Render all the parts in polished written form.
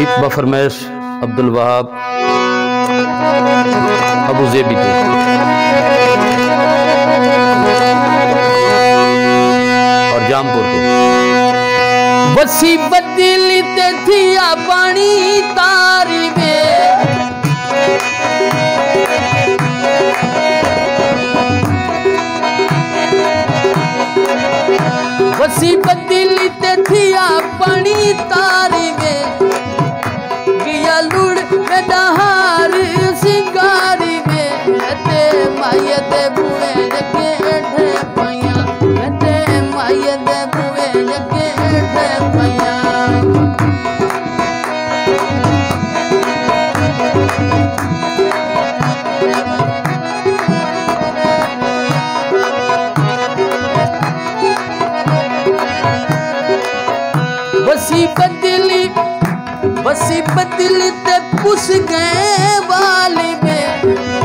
गीत बफरमैश अब्दुल वहाब अबू जेबी और जामपुर को। बसी बदली ते थिया पानी तारी में, बसी बदली ते थिया पानी तारी में, गिया लुड़ में डहार सिंगारी में, ते माया दे बुए जगे ठे पैया, ते माया दे बुए जगे ठे पैया। बसी बदली ते पुस गए वाली में,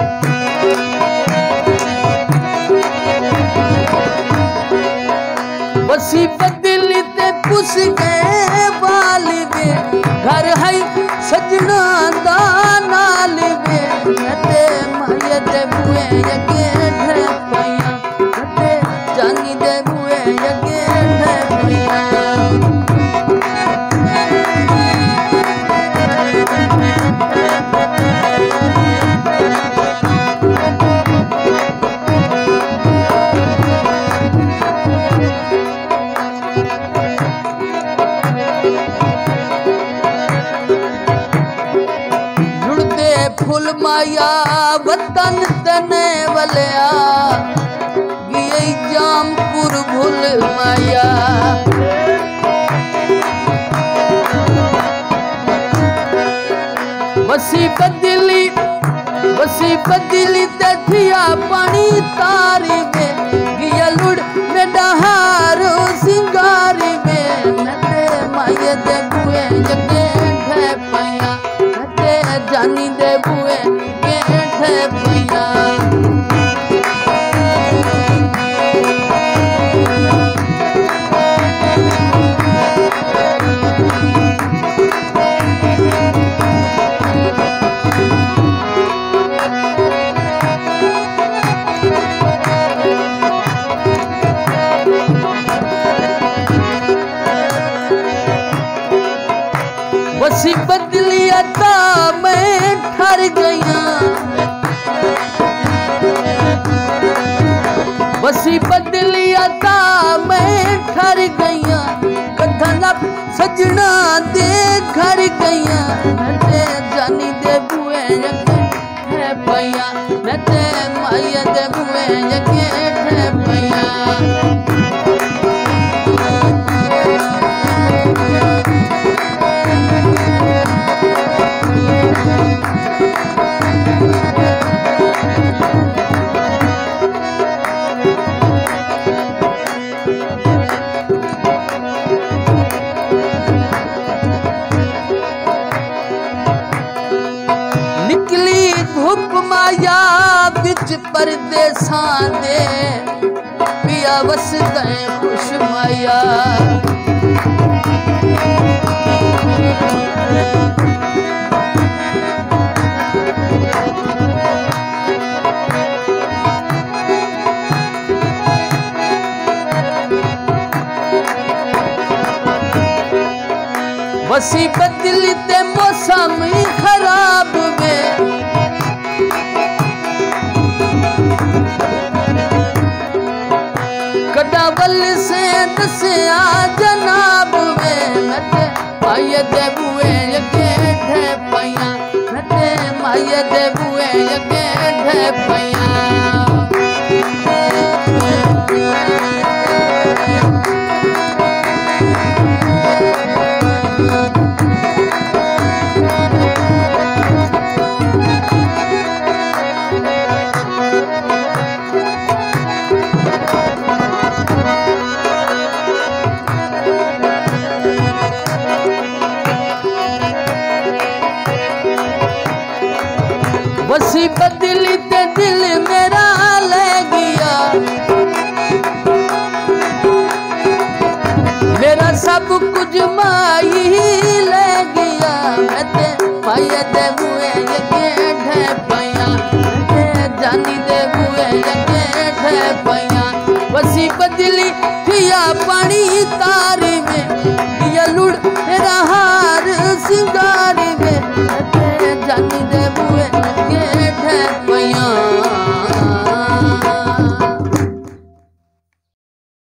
बसी बदली ते पुस गए वाली में, घर है सजना दा नाल में, ते माया दे बुए जगे ठे पैया, ते जानी दे बुए जगे ठे पैया। फुल माया वतन तने वलिया, गियई जामपुर भूल माया, बसी बदली ते थिया पानी तारी में, गिया लुड़ में डहार सिंगारी में, नते माया दे बुए जगे ठे पैया, नते जानी दे बुए के ठे पैया। बसी बदली अता मैं ठर गया, बसी बदली अता मैं ठर गया, कथन सजना दे घर गया, नते जानी दे बुए जगे ठे पैया, नते माया दे बुए जगे ठे पैया। निकली धूप माया बिच परदेसां दे, पिया वस गए खुश माया, बसी बदली ते मौसम खराब में, कडावल से दसिया जनाब में, नते माया दे बुए जगे ठे पैया, नते माया दे बुए जगे ठे पैया। बसी बदली ते दिल मेरा ले गया, मेरा सब कुछ माई ले गया, माये दे बुए यके ढे पया जानी दे बुए यके ढे पया वसी बदली पिया पानी ता